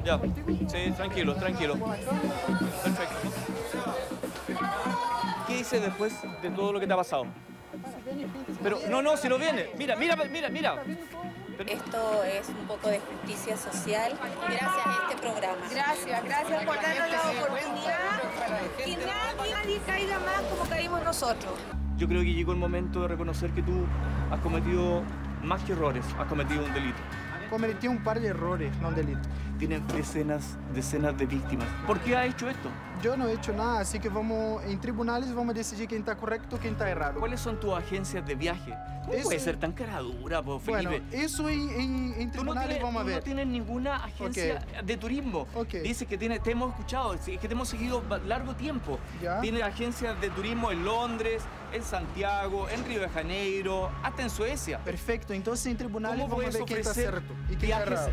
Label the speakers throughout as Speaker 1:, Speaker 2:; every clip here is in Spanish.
Speaker 1: Ya, sí, tranquilo, tranquilo. Perfecto. ¿Qué dices después de todo lo que te ha pasado? Pero, no, si no viene. Mira.
Speaker 2: Esto es un poco de justicia social gracias a este programa.
Speaker 3: Gracias por darnos la oportunidad que nadie caiga más como caímos nosotros.
Speaker 1: Yo creo que llegó el momento de reconocer que tú has cometido más que errores, has cometido un delito.
Speaker 4: Cometí un par de errores, no un delito.
Speaker 1: Tienen decenas de víctimas. ¿Por qué ha hecho esto?
Speaker 4: Yo no he hecho nada, así que vamos en tribunales vamos a decidir quién está correcto, quién está errado.
Speaker 1: ¿Cuáles son tus agencias de viaje? ¿Cómo puede ser tan cara dura, Felipe?
Speaker 4: Bueno, eso en tribunales vamos a ver.
Speaker 1: Tú no tienes ninguna agencia de turismo. Dices que te hemos escuchado, que te hemos seguido largo tiempo.
Speaker 4: ¿Ya?
Speaker 1: Tienes agencias de turismo en Londres, en Santiago, en Río de Janeiro, hasta en Suecia.
Speaker 4: Perfecto, entonces en tribunales
Speaker 1: ¿Cómo
Speaker 4: vamos a ver quién está cierto y quién está errado.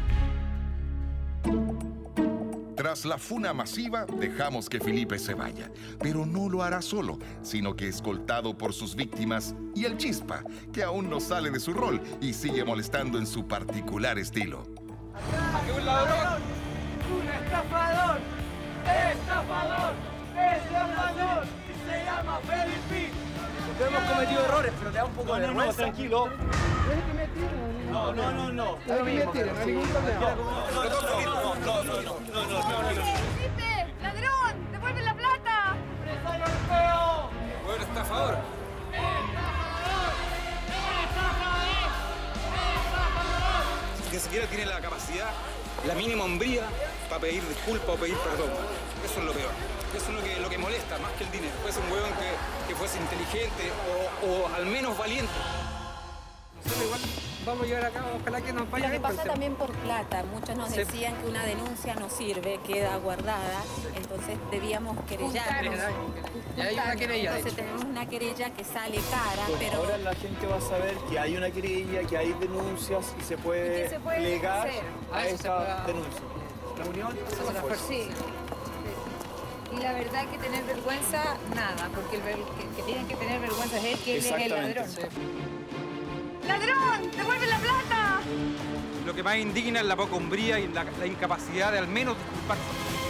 Speaker 5: Tras la funa masiva, dejamos que Felipe se vaya, pero no lo hará solo, sino que escoltado por sus víctimas y el Chispa, que aún no sale de su rol y sigue molestando en su particular estilo.
Speaker 6: ¡Aquí un ladrón! ¡Un estafador! ¡Estafador! ¡Estafador! ¡Y se llama Felipe!
Speaker 1: Hemos cometido errores, pero te da un poco de vergüenza. No, tranquilo. No.
Speaker 4: No hay que mentir, no hay ningún problema.
Speaker 3: ¡Felipe! ¡Ladrón! ¡Devuelve la plata!
Speaker 6: ¡Empresario feo!
Speaker 7: ¡Buen estafador! Ni siquiera tiene la capacidad, la mínima hombría para pedir disculpas o pedir perdón. Eso es lo peor. Eso es lo que molesta más que el dinero. Fuese un huevón que fuese inteligente o al menos valiente.
Speaker 8: Igual vamos a llevar a cabo, ojalá que nos vaya.
Speaker 2: Lo que pasa también por plata. Muchos nos decían que una denuncia no sirve, queda guardada. Entonces debíamos querellarnos.
Speaker 8: Ya hay una querella.
Speaker 2: Entonces tenemos una querella que sale cara,
Speaker 1: Bueno,
Speaker 2: pero
Speaker 1: ahora la gente va a saber que hay una querella, que hay denuncias y se puede plegar a esa denuncia. La unión hace la fuerza.
Speaker 3: Sí. Y la verdad que tener vergüenza, nada, porque el que tienen que tener vergüenza es él, que él es el ladrón. ¡Ladrón! ¡Devuelve la plata!
Speaker 7: Lo que más indigna es la poca hombría y la incapacidad de al menos disculparse.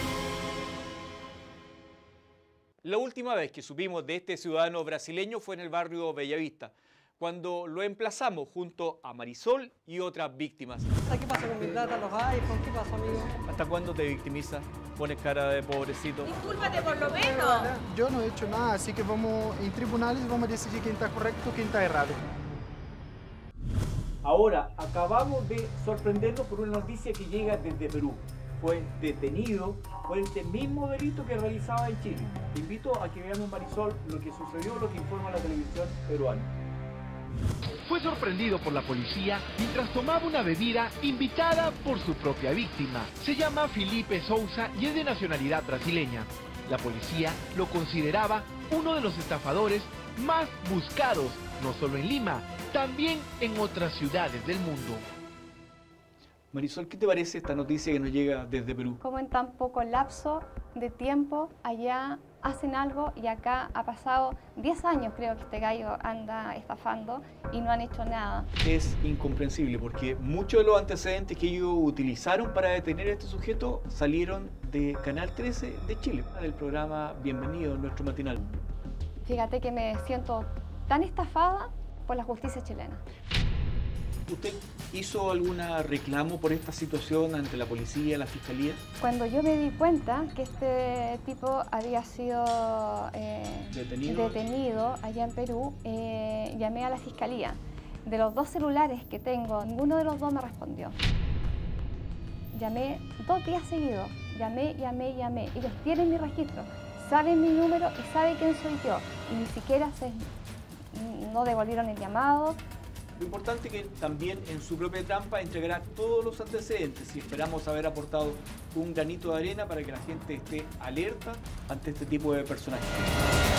Speaker 1: La última vez que supimos de este ciudadano brasileño fue en el barrio Bellavista, cuando lo emplazamos junto a Marisol y otras víctimas.
Speaker 8: ¿Qué pasa con mi plata, los iPhones? ¿Qué pasa, amigo?
Speaker 1: ¿Hasta cuándo te victimizas? Pones cara de pobrecito.
Speaker 3: Discúlpate por lo menos.
Speaker 4: Yo no he hecho nada, así que vamos en tribunales vamos a decidir quién está correcto, quién está errado.
Speaker 1: Ahora, acabamos de sorprendernos por una noticia que llega desde Perú. Fue detenido por este mismo delito que realizaba en Chile. Te invito a que veamos, Marisol, lo que sucedió, lo que informa la televisión peruana.
Speaker 9: Fue sorprendido por la policía mientras tomaba una bebida invitada por su propia víctima. Se llama Felipe Souza y es de nacionalidad brasileña. La policía lo consideraba uno de los estafadores más buscados, no solo en Lima, también en otras ciudades del mundo.
Speaker 1: Marisol, ¿qué te parece esta noticia que nos llega desde Perú?
Speaker 10: Como en tan poco lapso de tiempo allá hacen algo y acá ha pasado 10 años, creo que este gallo anda estafando y no han hecho nada.
Speaker 1: Es incomprensible porque muchos de los antecedentes que ellos utilizaron para detener a este sujeto salieron de Canal 13 de Chile, del programa Bienvenido, nuestro matinal.
Speaker 10: Fíjate que me siento tan estafada por la justicia chilena.
Speaker 1: ¿Usted hizo algún reclamo por esta situación ante la policía, la fiscalía?
Speaker 10: Cuando yo me di cuenta que este tipo había sido detenido allá en Perú, llamé a la fiscalía. De los 2 celulares que tengo, ninguno de los 2 me respondió. Llamé 2 días seguidos, llamé. Ellos tienen mi registro, saben mi número y saben quién soy yo. Y ni siquiera no devolvieron el llamado.
Speaker 1: Lo importante es que también en su propia trampa entregará todos los antecedentes y esperamos haber aportado un granito de arena para que la gente esté alerta ante este tipo de personajes.